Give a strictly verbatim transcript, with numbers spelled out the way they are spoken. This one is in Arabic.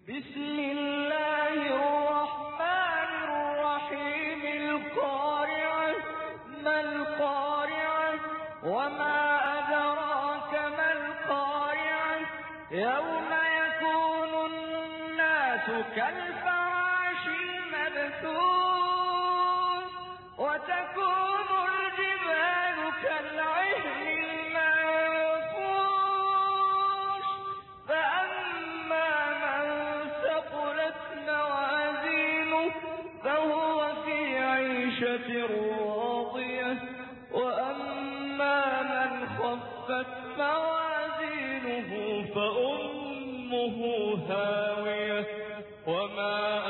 بسم الله الرحمن الرحيم. القارعة ما القارعة وما أدراك ما القارعة يوم يكون الناس كالفراش المبثوث وتكون الجبال كالعهن المنفوش فأما من ثقلت موازينه فهو في عيشة راضية وأما من خفت موازينه فأمه هاوية وما